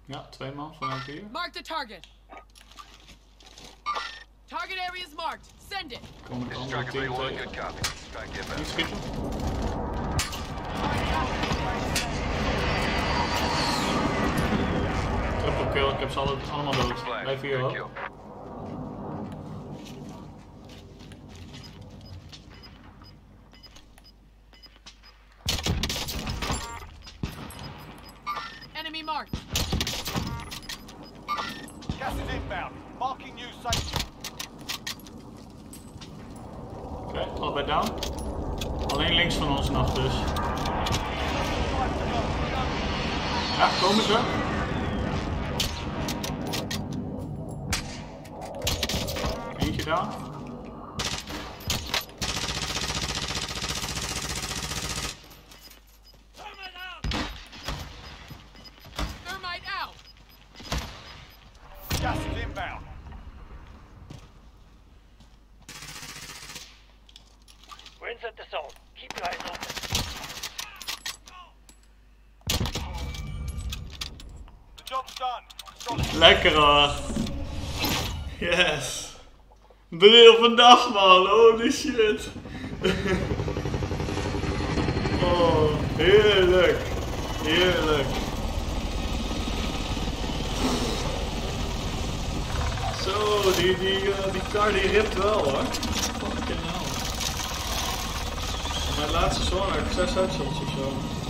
Ja, 2 man vanuit hier. Mark the target. Target area is marked. Send it. Kom ik andere team tegen. Niet schieten. Triple kill, ik heb ze allemaal dood. Blijf hier hoor. Enemy marked. Gas is inbound. Marking new safe. Oké, allebei down. Alleen links van ons nog dus. Ja, komen ze. Eentje down. Thermite out. Gas is inbound. We're inside the zone. Keep your eyes open. The job's done. Solid. Lekker hoor. Yes. 3 op een dag man, holy shit. Oh, heerlijk. Heerlijk. Zo, die kar die ript wel hoor. Fucking hell. Mijn laatste zone had ik 6 headshots of zo.